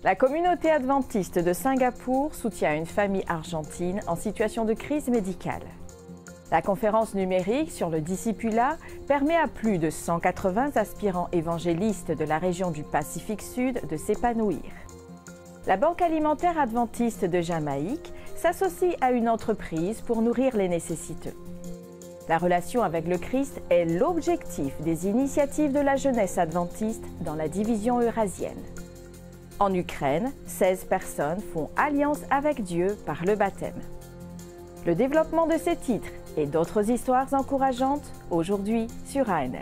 La communauté adventiste de Singapour soutient une famille argentine en situation de crise médicale. La conférence numérique sur le discipulat permet à plus de 180 aspirants évangélistes de la région du Pacifique Sud de s'épanouir. La Banque alimentaire adventiste de Jamaïque s'associe à une entreprise pour nourrir les nécessiteux. La relation avec le Christ est l'objectif des initiatives de la jeunesse adventiste dans la division eurasienne. En Ukraine, 16 personnes font alliance avec Dieu par le baptême. Le développement de ces titres et d'autres histoires encourageantes aujourd'hui sur ANN.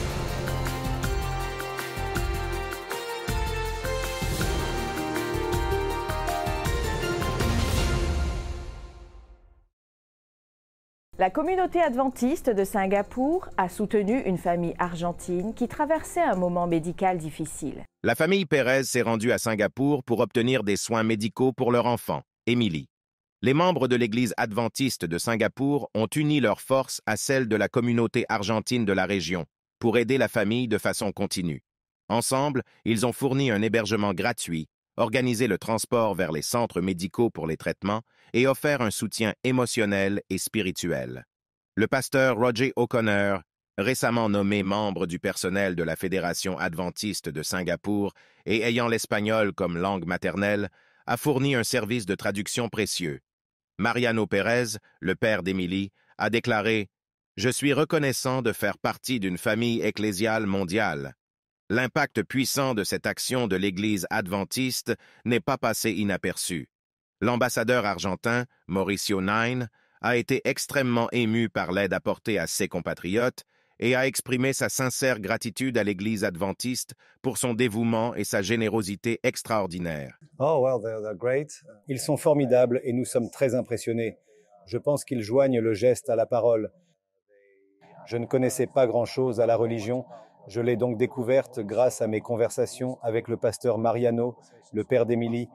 La communauté adventiste de Singapour a soutenu une famille argentine qui traversait un moment médical difficile. La famille Pérez s'est rendue à Singapour pour obtenir des soins médicaux pour leur enfant, Émilie. Les membres de l'Église adventiste de Singapour ont uni leurs forces à celles de la communauté argentine de la région pour aider la famille de façon continue. Ensemble, ils ont fourni un hébergement gratuit, organisé le transport vers les centres médicaux pour les traitements et offert un soutien émotionnel et spirituel. Le pasteur Roger O'Connor, récemment nommé membre du personnel de la Fédération adventiste de Singapour et ayant l'espagnol comme langue maternelle, a fourni un service de traduction précieux. Mariano Pérez, le père d'Émilie, a déclaré « Je suis reconnaissant de faire partie d'une famille ecclésiale mondiale. L'impact puissant de cette action de l'Église adventiste n'est pas passé inaperçu. L'ambassadeur argentin, Mauricio Nine, a été extrêmement ému par l'aide apportée à ses compatriotes et a exprimé sa sincère gratitude à l'Église adventiste pour son dévouement et sa générosité extraordinaire. Ils sont formidables et nous sommes très impressionnés. Je pense qu'ils joignent le geste à la parole. Je ne connaissais pas grand-chose à la religion. Je l'ai donc découverte grâce à mes conversations avec le pasteur Mariano, le père d'Émilie,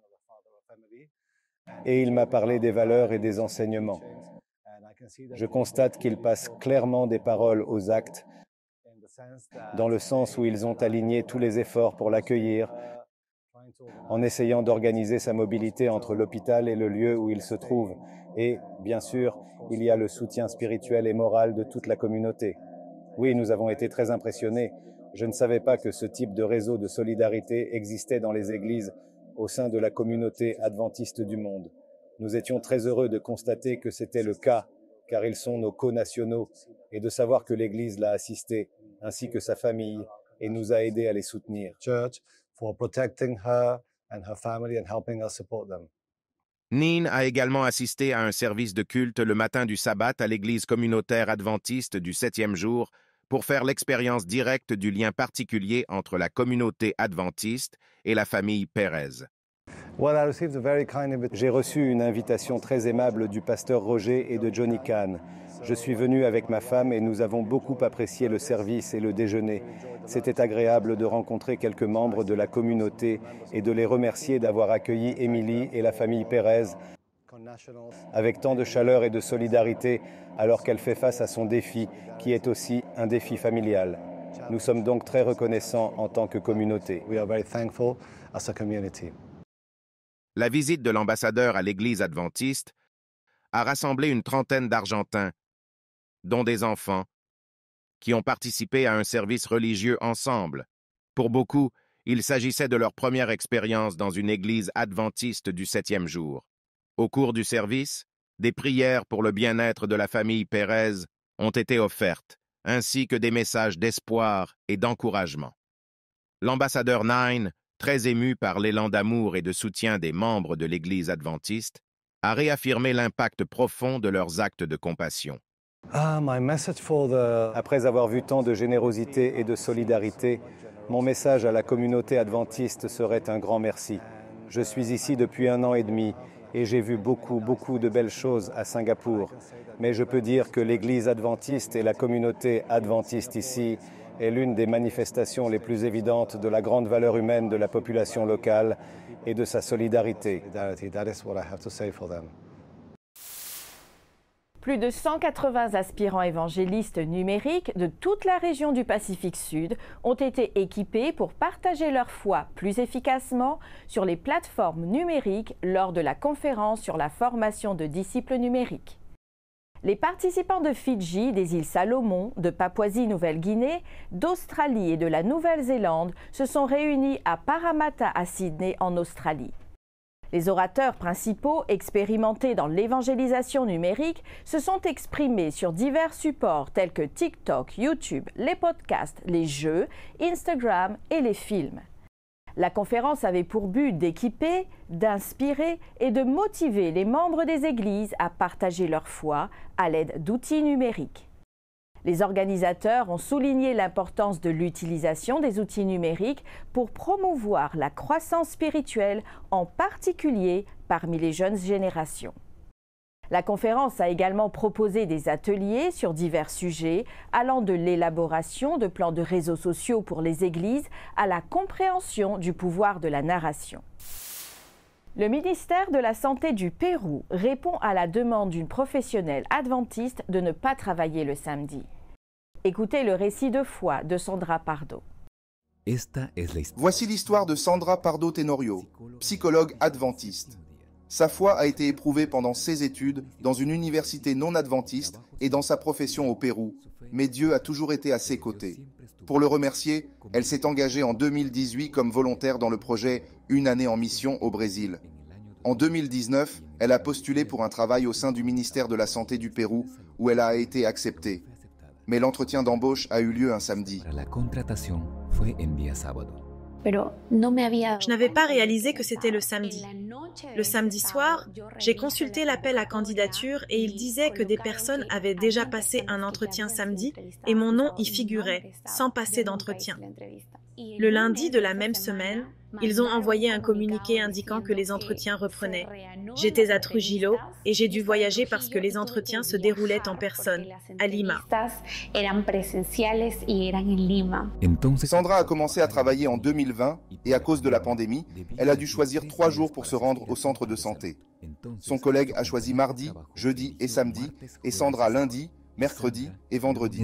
et il m'a parlé des valeurs et des enseignements. Je constate qu'ils passent clairement des paroles aux actes, dans le sens où ils ont aligné tous les efforts pour l'accueillir, en essayant d'organiser sa mobilité entre l'hôpital et le lieu où il se trouve. Et, bien sûr, il y a le soutien spirituel et moral de toute la communauté. Oui, nous avons été très impressionnés. Je ne savais pas que ce type de réseau de solidarité existait dans les églises au sein de la communauté adventiste du monde. Nous étions très heureux de constater que c'était le cas, car ils sont nos co-nationaux, et de savoir que l'Église l'a assisté, ainsi que sa famille, et nous a aidés à les soutenir. Nin a également assisté à un service de culte le matin du sabbat à l'Église communautaire adventiste du 7e jour pour faire l'expérience directe du lien particulier entre la communauté adventiste et la famille Pérez. J'ai reçu une invitation très aimable du pasteur Roger et de Johnny Kahn. Je suis venu avec ma femme et nous avons beaucoup apprécié le service et le déjeuner. C'était agréable de rencontrer quelques membres de la communauté et de les remercier d'avoir accueilli Émilie et la famille Pérez avec tant de chaleur et de solidarité alors qu'elle fait face à son défi, qui est aussi un défi familial. Nous sommes donc très reconnaissants en tant que communauté. La visite de l'ambassadeur à l'Église adventiste a rassemblé une trentaine d'Argentins, dont des enfants, qui ont participé à un service religieux ensemble. Pour beaucoup, il s'agissait de leur première expérience dans une église adventiste du 7e jour. Au cours du service, des prières pour le bien-être de la famille Pérez ont été offertes, ainsi que des messages d'espoir et d'encouragement. L'ambassadeur Nine, très ému par l'élan d'amour et de soutien des membres de l'Église adventiste, a réaffirmé l'impact profond de leurs actes de compassion. Après avoir vu tant de générosité et de solidarité, mon message à la communauté adventiste serait un grand merci. Je suis ici depuis 1 an et demi et j'ai vu beaucoup de belles choses à Singapour. Mais je peux dire que l'Église adventiste et la communauté adventiste ici est l'une des manifestations les plus évidentes de la grande valeur humaine de la population locale et de sa solidarité. Plus de 180 aspirants évangélistes numériques de toute la région du Pacifique Sud ont été équipés pour partager leur foi plus efficacement sur les plateformes numériques lors de la conférence sur la formation de disciples numériques. Les participants de Fidji, des îles Salomon, de Papouasie-Nouvelle-Guinée, d'Australie et de la Nouvelle-Zélande se sont réunis à Parramatta à Sydney en Australie. Les orateurs principaux, expérimentés dans l'évangélisation numérique, se sont exprimés sur divers supports tels que TikTok, YouTube, les podcasts, les jeux, Instagram et les films. La conférence avait pour but d'équiper, d'inspirer et de motiver les membres des églises à partager leur foi à l'aide d'outils numériques. Les organisateurs ont souligné l'importance de l'utilisation des outils numériques pour promouvoir la croissance spirituelle, en particulier parmi les jeunes générations. La conférence a également proposé des ateliers sur divers sujets, allant de l'élaboration de plans de réseaux sociaux pour les églises à la compréhension du pouvoir de la narration. Le ministère de la Santé du Pérou répond à la demande d'une professionnelle adventiste de ne pas travailler le samedi. Écoutez le récit de foi de Sandra Pardo. Voici l'histoire de Sandra Pardo Tenorio, psychologue adventiste. Sa foi a été éprouvée pendant ses études dans une université non adventiste et dans sa profession au Pérou, mais Dieu a toujours été à ses côtés. Pour le remercier, elle s'est engagée en 2018 comme volontaire dans le projet Une année en mission au Brésil. En 2019, elle a postulé pour un travail au sein du ministère de la Santé du Pérou, où elle a été acceptée. Mais l'entretien d'embauche a eu lieu un samedi. Je n'avais pas réalisé que c'était le samedi. Le samedi soir, j'ai consulté l'appel à candidature et il disait que des personnes avaient déjà passé un entretien samedi et mon nom y figurait, sans passer d'entretien. Le lundi de la même semaine, ils ont envoyé un communiqué indiquant que les entretiens reprenaient. J'étais à Trujillo et j'ai dû voyager parce que les entretiens se déroulaient en personne, à Lima. Sandra a commencé à travailler en 2020 et à cause de la pandémie, elle a dû choisir 3 jours pour se rendre au centre de santé. Son collègue a choisi mardi, jeudi et samedi et Sandra lundi, mercredi et vendredi.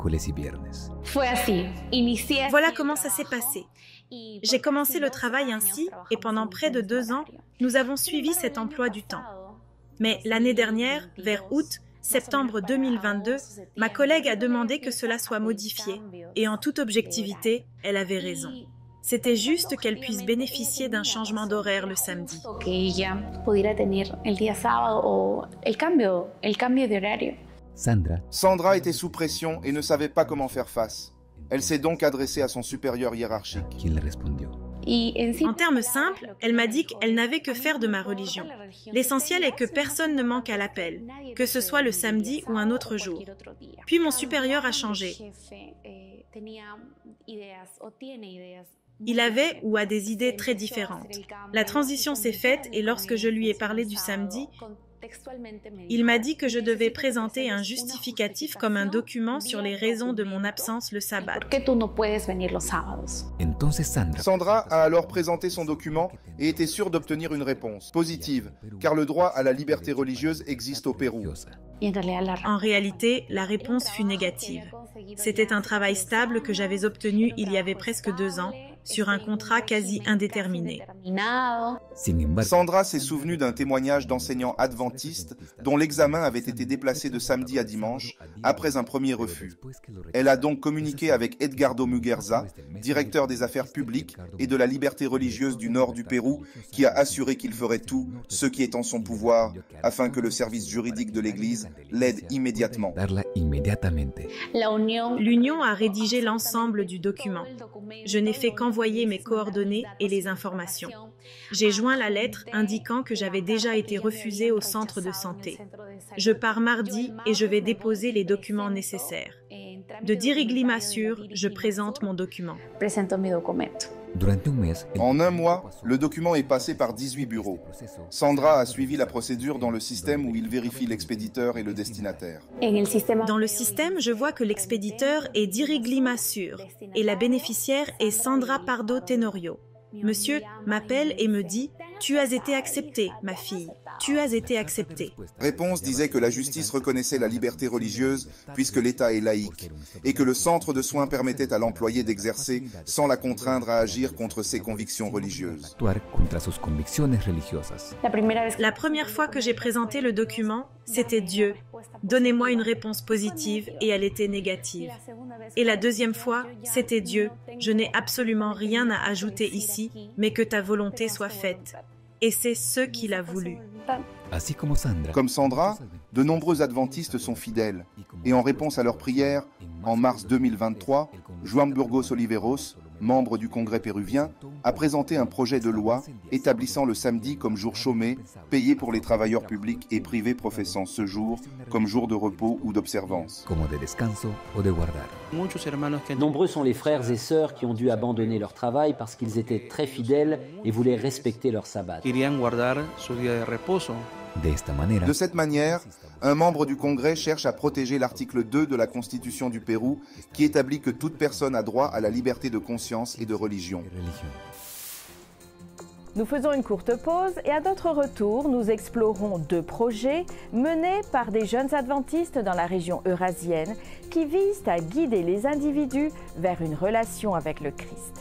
Voilà comment ça s'est passé. J'ai commencé le travail ainsi et pendant près de 2 ans, nous avons suivi cet emploi du temps. Mais l'année dernière, vers août-septembre 2022, ma collègue a demandé que cela soit modifié et en toute objectivité, elle avait raison. C'était juste qu'elle puisse bénéficier d'un changement d'horaire le samedi. Sandra était sous pression et ne savait pas comment faire face. Elle s'est donc adressée à son supérieur hiérarchique. En termes simples, elle m'a dit qu'elle n'avait que faire de ma religion. L'essentiel est que personne ne manque à l'appel, que ce soit le samedi ou un autre jour. Puis mon supérieur a changé. Il avait ou a des idées très différentes. La transition s'est faite et lorsque je lui ai parlé du samedi, il m'a dit que je devais présenter un justificatif comme un document sur les raisons de mon absence le sabbat. Sandra a alors présenté son document et était sûre d'obtenir une réponse positive, car le droit à la liberté religieuse existe au Pérou. En réalité, la réponse fut négative. C'était un travail stable que j'avais obtenu il y avait presque 2 ans, sur un contrat quasi indéterminé. Sandra s'est souvenue d'un témoignage d'enseignants adventistes dont l'examen avait été déplacé de samedi à dimanche après un premier refus. Elle a donc communiqué avec Edgardo Muguerza, directeur des affaires publiques et de la liberté religieuse du nord du Pérou, qui a assuré qu'il ferait tout ce qui est en son pouvoir afin que le service juridique de l'Église l'aide immédiatement. L'Union a rédigé l'ensemble du document. Je n'ai fait qu'envoyer mes coordonnées et les informations. J'ai joint la lettre indiquant que j'avais déjà été refusée au centre de santé. Je pars mardi et je vais déposer les documents nécessaires. De Dirigli Sur, je présente mon document. En un mois, le document est passé par 18 bureaux. Sandra a suivi la procédure dans le système où il vérifie l'expéditeur et le destinataire. Dans le système, je vois que l'expéditeur est Dirigli Sur et la bénéficiaire est Sandra Pardo Tenorio. Monsieur m'appelle et me dit « Tu as été acceptée, ma fille ». tu as été accepté. Réponse disait que la justice reconnaissait la liberté religieuse puisque l'État est laïque et que le centre de soins permettait à l'employé d'exercer sans la contraindre à agir contre ses convictions religieuses. La première fois que j'ai présenté le document, c'était Dieu. Donnez-moi une réponse positive et elle était négative. Et la deuxième fois, c'était Dieu. Je n'ai absolument rien à ajouter ici, mais que ta volonté soit faite. Et c'est ce qu'il a voulu. Comme Sandra, de nombreux adventistes sont fidèles. Et en réponse à leurs prières, en mars 2023, Juan Burgos Oliveros, membre du Congrès péruvien, a présenté un projet de loi établissant le samedi comme jour chômé, payé pour les travailleurs publics et privés professant ce jour comme jour de repos ou d'observance. Nombreux sont les frères et sœurs qui ont dû abandonner leur travail parce qu'ils étaient très fidèles et voulaient respecter leur sabbat. De cette manière, un membre du Congrès cherche à protéger l'article 2 de la Constitution du Pérou qui établit que toute personne a droit à la liberté de conscience et de religion. Nous faisons une courte pause et à notre retour, nous explorons 2 projets menés par des jeunes adventistes dans la région eurasienne qui visent à guider les individus vers une relation avec le Christ.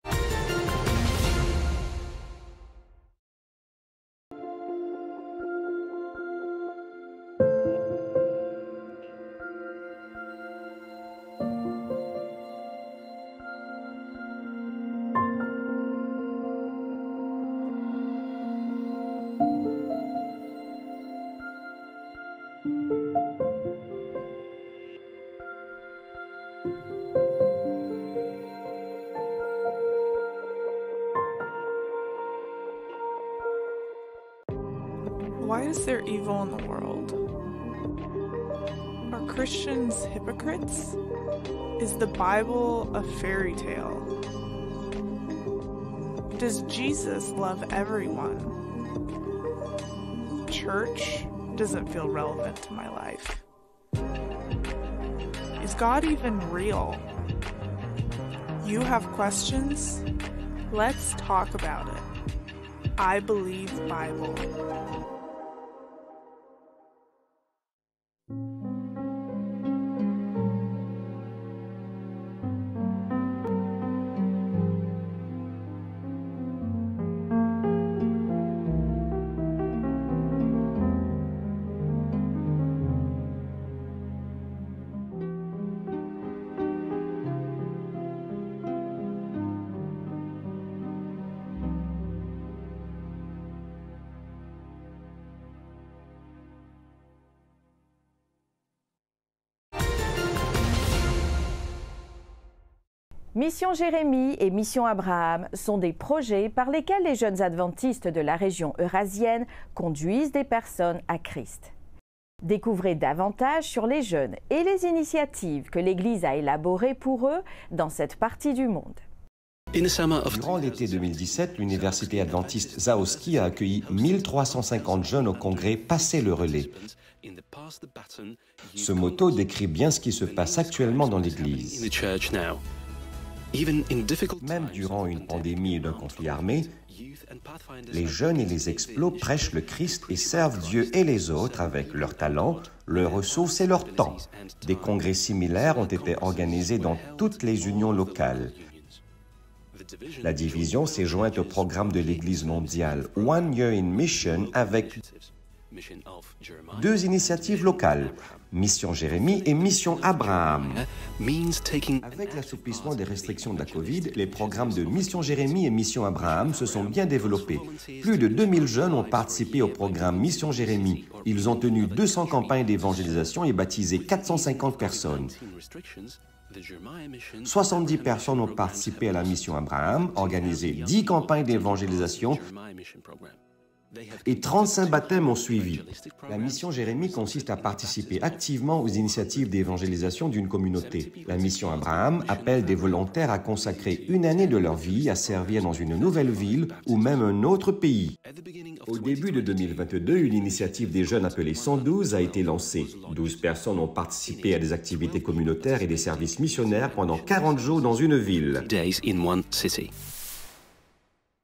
Why is there evil in the world? Are Christians hypocrites? Is the Bible a fairy tale? Does Jesus love everyone? Church doesn't feel relevant to my life. Is God even real? You have questions? Let's talk about it. I Believe Bible. Mission Jérémie et Mission Abraham sont des projets par lesquels les jeunes adventistes de la région eurasienne conduisent des personnes à Christ. Découvrez davantage sur les jeunes et les initiatives que l'Église a élaborées pour eux dans cette partie du monde. Durant l'été 2017, l'université adventiste Zaoski a accueilli 1350 jeunes au congrès Passer le relais. Ce motto décrit bien ce qui se passe actuellement dans l'Église. Même durant une pandémie et d'un conflit armé, les jeunes et les explos prêchent le Christ et servent Dieu et les autres avec leurs talents, leurs ressources et leur temps. Des congrès similaires ont été organisés dans toutes les unions locales. La division s'est jointe au programme de l'Église mondiale One Year in Mission avec 2 initiatives locales, Mission Jérémie et Mission Abraham. Avec l'assouplissement des restrictions de la COVID, les programmes de Mission Jérémie et Mission Abraham se sont bien développés. Plus de 2000 jeunes ont participé au programme Mission Jérémie. Ils ont tenu 200 campagnes d'évangélisation et baptisé 450 personnes. 70 personnes ont participé à la Mission Abraham, organisé 10 campagnes d'évangélisation et 35 baptêmes ont suivi. La mission Jérémie consiste à participer activement aux initiatives d'évangélisation d'une communauté. La mission Abraham appelle des volontaires à consacrer une année de leur vie à servir dans une nouvelle ville ou même un autre pays. Au début de 2022, une initiative des jeunes appelée 112 a été lancée. 12 personnes ont participé à des activités communautaires et des services missionnaires pendant 40 jours dans une ville.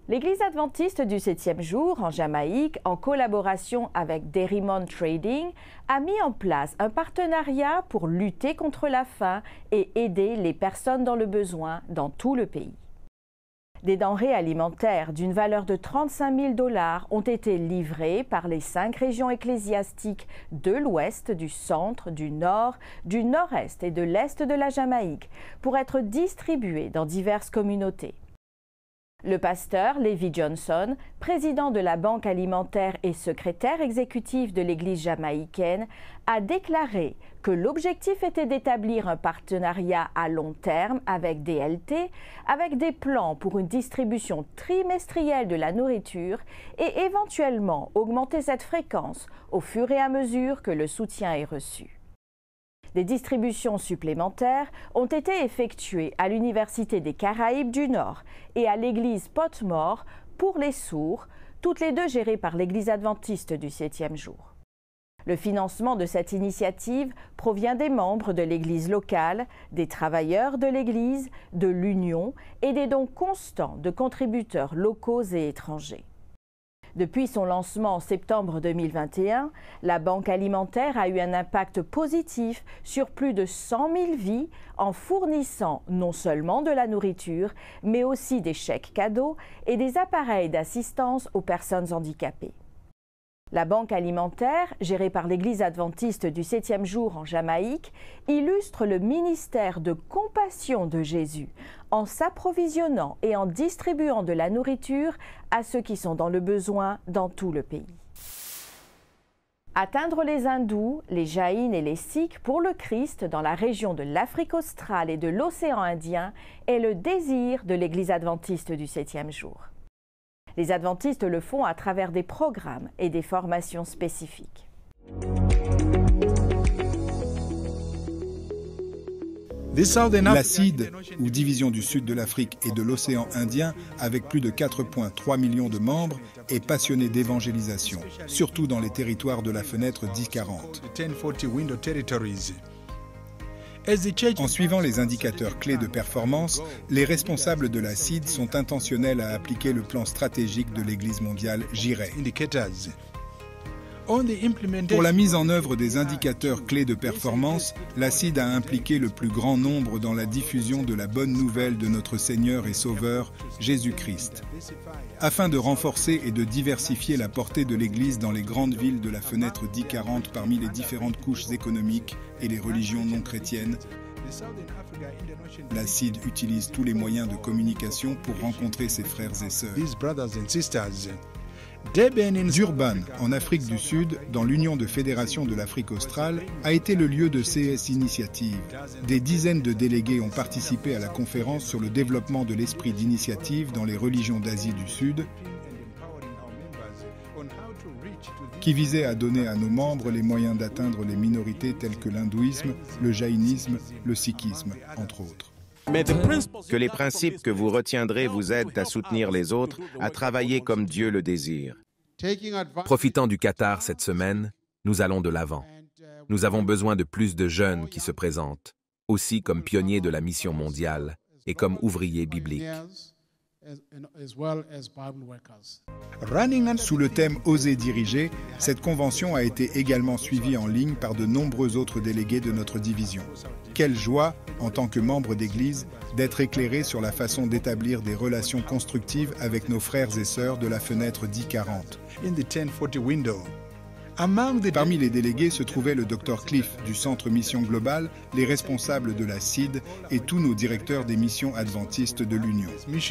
L'Église adventiste du 7e jour en Jamaïque, en collaboration avec Derrimont Trading, a mis en place un partenariat pour lutter contre la faim et aider les personnes dans le besoin dans tout le pays. Des denrées alimentaires d'une valeur de 35 000 $ ont été livrées par les 5 régions ecclésiastiques de l'Ouest, du Centre, du Nord, du Nord-Est et de l'Est de la Jamaïque pour être distribuées dans diverses communautés. Le pasteur Levi Johnson, président de la Banque alimentaire et secrétaire exécutif de l'Église jamaïcaine, a déclaré que l'objectif était d'établir un partenariat à long terme avec DLT, avec des plans pour une distribution trimestrielle de la nourriture et éventuellement augmenter cette fréquence au fur et à mesure que le soutien est reçu. Des distributions supplémentaires ont été effectuées à l'Université des Caraïbes du Nord et à l'église Potmore pour les sourds, toutes les deux gérées par l'Église adventiste du 7e jour. Le financement de cette initiative provient des membres de l'Église locale, des travailleurs de l'Église, de l'Union et des dons constants de contributeurs locaux et étrangers. Depuis son lancement en septembre 2021, la Banque alimentaire a eu un impact positif sur plus de 100 000 vies en fournissant non seulement de la nourriture, mais aussi des chèques cadeaux et des appareils d'assistance aux personnes handicapées. La Banque alimentaire, gérée par l'Église adventiste du 7e jour en Jamaïque, illustre le ministère de compassion de Jésus en s'approvisionnant et en distribuant de la nourriture à ceux qui sont dans le besoin dans tout le pays. Atteindre les hindous, les jaïns et les sikhs pour le Christ dans la région de l'Afrique australe et de l'océan Indien est le désir de l'Église adventiste du 7e jour. Les adventistes le font à travers des programmes et des formations spécifiques. La CID, ou Division du Sud de l'Afrique et de l'océan Indien, avec plus de 4,3 millions de membres, est passionnée d'évangélisation, surtout dans les territoires de la fenêtre 1040. En suivant les indicateurs clés de performance, les responsables de la CID sont intentionnels à appliquer le plan stratégique de l'Église mondiale JIREI. Pour la mise en œuvre des indicateurs clés de performance, la CID a impliqué le plus grand nombre dans la diffusion de la bonne nouvelle de notre Seigneur et Sauveur, Jésus-Christ. Afin de renforcer et de diversifier la portée de l'Église dans les grandes villes de la fenêtre 1040 parmi les différentes couches économiques et les religions non chrétiennes, la CID utilise tous les moyens de communication pour rencontrer ses frères et sœurs. Durban, en Afrique du Sud, dans l'Union de fédérations de l'Afrique australe, a été le lieu de CS Initiative. Des dizaines de délégués ont participé à la conférence sur le développement de l'esprit d'initiative dans les religions d'Asie du Sud, qui visait à donner à nos membres les moyens d'atteindre les minorités telles que l'hindouisme, le jaïnisme, le sikhisme, entre autres. Que les principes que vous retiendrez vous aident à soutenir les autres, à travailler comme Dieu le désire. Profitant du Qatar cette semaine, nous allons de l'avant. Nous avons besoin de plus de jeunes qui se présentent, aussi comme pionniers de la mission mondiale et comme ouvriers bibliques. Sous le thème « Oser diriger », cette convention a été également suivie en ligne par de nombreux autres délégués de notre division. Quelle joie, en tant que membre d'Église, d'être éclairé sur la façon d'établir des relations constructives avec nos frères et sœurs de la fenêtre 1040. Parmi les délégués se trouvait le Dr Cliff du Centre Mission Globale, les responsables de la CID et tous nos directeurs des missions adventistes de l'Union.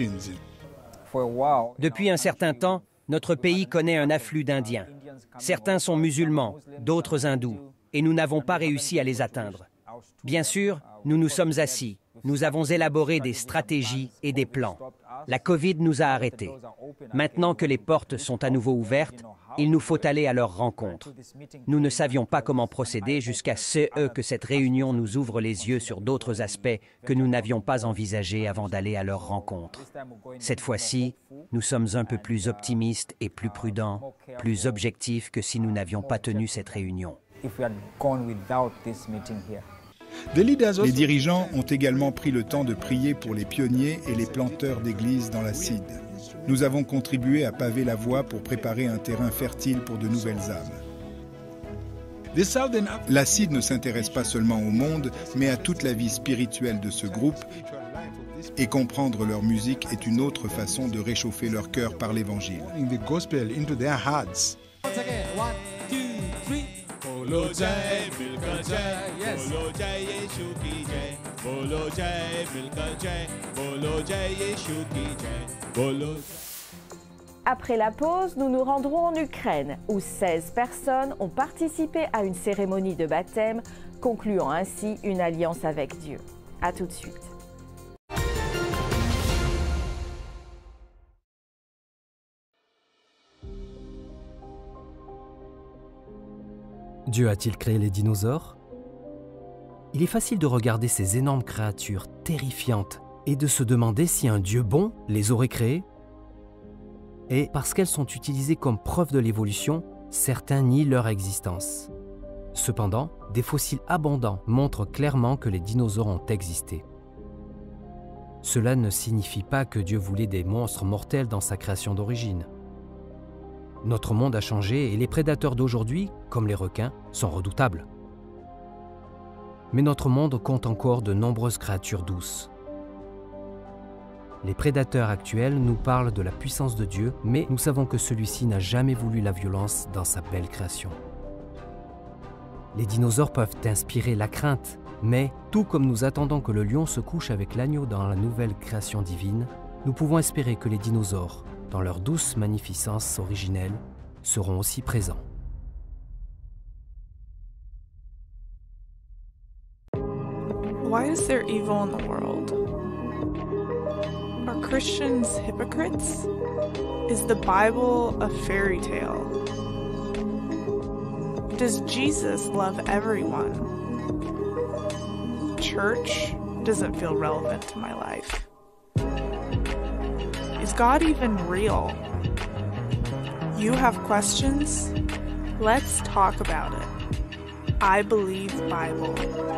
Depuis un certain temps, notre pays connaît un afflux d'Indiens. Certains sont musulmans, d'autres hindous, et nous n'avons pas réussi à les atteindre. Bien sûr, nous nous sommes assis. Nous avons élaboré des stratégies et des plans. La Covid nous a arrêtés. Maintenant que les portes sont à nouveau ouvertes, il nous faut aller à leur rencontre. Nous ne savions pas comment procéder jusqu'à ce que cette réunion nous ouvre les yeux sur d'autres aspects que nous n'avions pas envisagés avant d'aller à leur rencontre. Cette fois-ci, nous sommes un peu plus optimistes et plus prudents, plus objectifs que si nous n'avions pas tenu cette réunion. Les dirigeants ont également pris le temps de prier pour les pionniers et les planteurs d'églises dans la CID. nous avons contribué à paver la voie pour préparer un terrain fertile pour de nouvelles âmes. L'acide ne s'intéresse pas seulement au monde, mais à toute la vie spirituelle de ce groupe, et comprendre leur musique est une autre façon de réchauffer leur cœur par l'Évangile. Après la pause, nous nous rendrons en Ukraine, où 16 personnes ont participé à une cérémonie de baptême, concluant ainsi une alliance avec Dieu. À tout de suite. Dieu a-t-il créé les dinosaures? Il est facile de regarder ces énormes créatures terrifiantes et de se demander si un Dieu bon les aurait créées. Et parce qu'elles sont utilisées comme preuve de l'évolution, certains nient leur existence. Cependant, des fossiles abondants montrent clairement que les dinosaures ont existé. Cela ne signifie pas que Dieu voulait des monstres mortels dans sa création d'origine. Notre monde a changé et les prédateurs d'aujourd'hui, comme les requins, sont redoutables. Mais notre monde compte encore de nombreuses créatures douces. Les prédateurs actuels nous parlent de la puissance de Dieu, mais nous savons que celui-ci n'a jamais voulu la violence dans sa belle création. Les dinosaures peuvent inspirer la crainte, mais tout comme nous attendons que le lion se couche avec l'agneau dans la nouvelle création divine, nous pouvons espérer que les dinosaures, dans leur douce magnificence originelle, seront aussi présents. Why is there evil in the world? Are Christians hypocrites? Is the Bible a fairy tale? Does Jesus love everyone? Church doesn't feel relevant to my life. Is God even real? You have questions? Let's talk about it. I Believe Bible.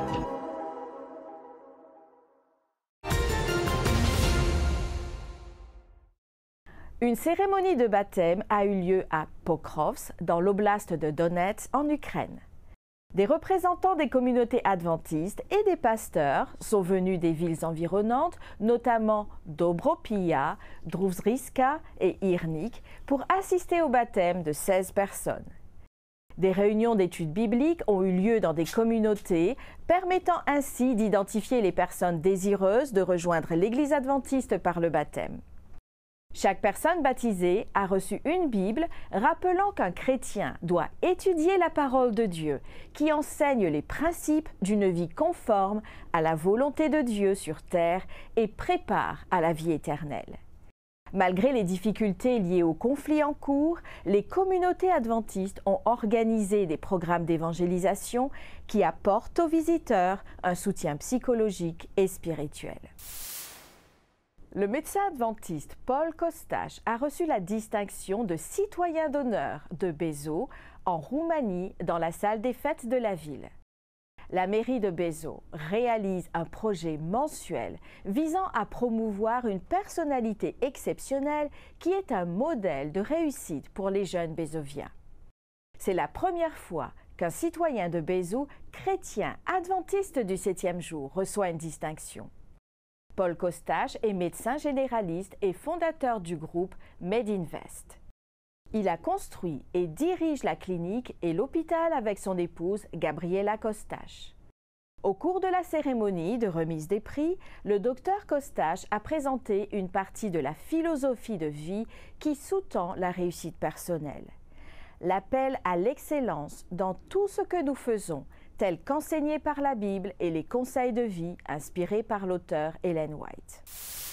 Une cérémonie de baptême a eu lieu à Pokrovsk, dans l'oblast de Donetsk, en Ukraine. Des représentants des communautés adventistes et des pasteurs sont venus des villes environnantes, notamment Dobropilla, Druzhkivka et Irnik, pour assister au baptême de 16 personnes. Des réunions d'études bibliques ont eu lieu dans des communautés, permettant ainsi d'identifier les personnes désireuses de rejoindre l'Église adventiste par le baptême. Chaque personne baptisée a reçu une Bible rappelant qu'un chrétien doit étudier la parole de Dieu qui enseigne les principes d'une vie conforme à la volonté de Dieu sur terre et prépare à la vie éternelle. Malgré les difficultés liées aux conflits en cours, les communautés adventistes ont organisé des programmes d'évangélisation qui apportent aux visiteurs un soutien psychologique et spirituel. Le médecin adventiste Paul Costache a reçu la distinction de citoyen d'honneur de Bézot en Roumanie dans la salle des fêtes de la ville. La mairie de Bézot réalise un projet mensuel visant à promouvoir une personnalité exceptionnelle qui est un modèle de réussite pour les jeunes bézoviens. C'est la première fois qu'un citoyen de Bézot, chrétien adventiste du 7e jour, reçoit une distinction. Paul Costache est médecin généraliste et fondateur du groupe Medinvest. Il a construit et dirige la clinique et l'hôpital avec son épouse Gabriela Costache. Au cours de la cérémonie de remise des prix, le docteur Costache a présenté une partie de la philosophie de vie qui sous-tend la réussite personnelle. L'appel à l'excellence dans tout ce que nous faisons, tel qu'enseigné par la Bible et les conseils de vie inspirés par l'auteur Ellen White.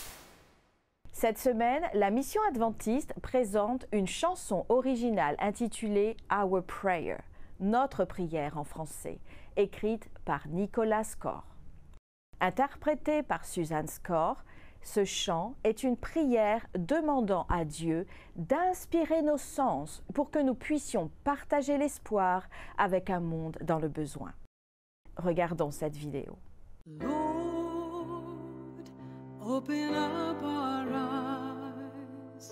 Cette semaine, la Mission adventiste présente une chanson originale intitulée « Our Prayer », notre prière en français, écrite par Nicolas Skor. Interprété par Suzanne Skor, ce chant est une prière demandant à Dieu d'inspirer nos sens pour que nous puissions partager l'espoir avec un monde dans le besoin. Regardons cette vidéo. Lord, open up our eyes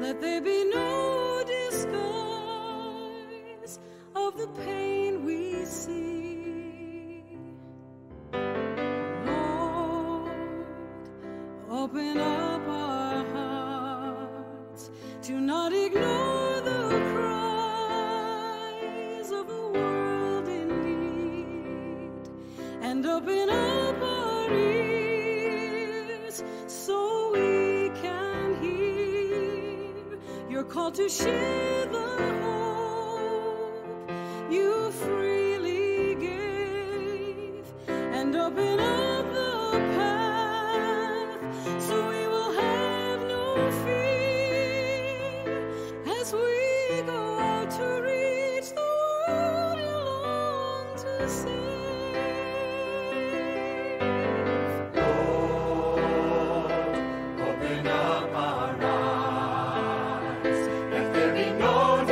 Let there be no disguise of the pain we see. Lord, open up our hearts to not ignore the cries of a world in need, and open up our ears so we can hear your call to share the hope you freely gave, and open up the path so we will have no fear as we go out to reach the world you long to save. Lord, open up our eyes. Let there be no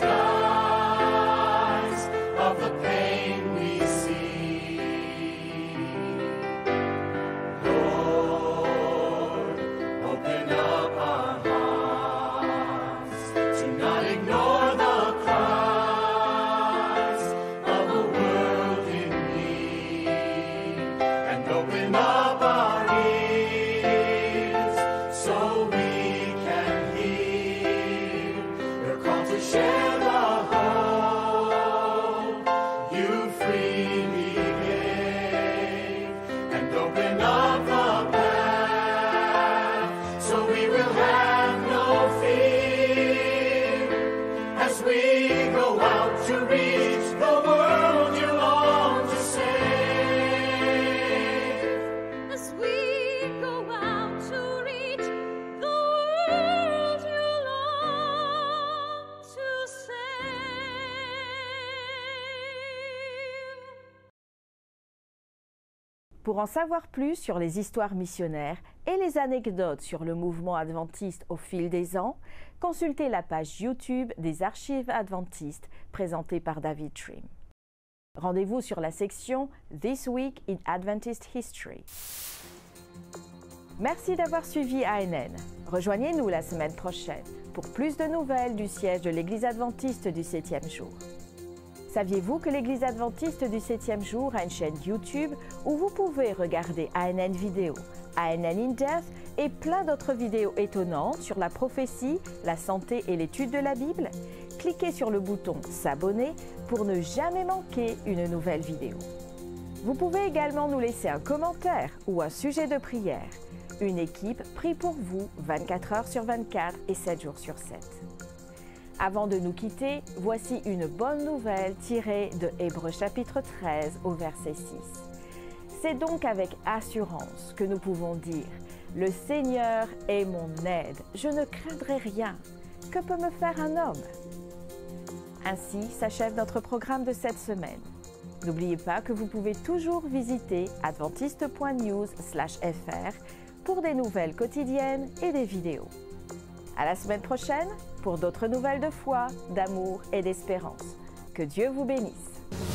disguise of the pain we see. Lord, open up our hearts to not ignore the cries of a world in need, and open up our ears so we can hear your call to share the hope you freely gave, and open up the path so we will have no fear as we go out to reach the world you long to save. As we go out to reach the world you long to save. Pour en savoir plus sur les histoires missionnaires et les anecdotes sur le mouvement adventiste au fil des ans, consultez la page YouTube des Archives adventistes présentée par David Trim. Rendez-vous sur la section This Week in Adventist History. Merci d'avoir suivi ANN. Rejoignez-nous la semaine prochaine pour plus de nouvelles du siège de l'Église adventiste du 7e jour. Saviez-vous que l'Église adventiste du 7e jour a une chaîne YouTube où vous pouvez regarder ANN Vidéo, ANN in Depth et plein d'autres vidéos étonnantes sur la prophétie, la santé et l'étude de la Bible? Cliquez sur le bouton S'abonner pour ne jamais manquer une nouvelle vidéo. Vous pouvez également nous laisser un commentaire ou un sujet de prière. Une équipe prie pour vous 24 heures sur 24 et 7 jours sur 7. Avant de nous quitter, voici une bonne nouvelle tirée de Hébreux chapitre 13 au verset 6. C'est donc avec assurance que nous pouvons dire « Le Seigneur est mon aide, je ne craindrai rien. Que peut me faire un homme ?» Ainsi s'achève notre programme de cette semaine. N'oubliez pas que vous pouvez toujours visiter adventiste.news/fr pour des nouvelles quotidiennes et des vidéos. À la semaine prochaine pour d'autres nouvelles de foi, d'amour et d'espérance. Que Dieu vous bénisse.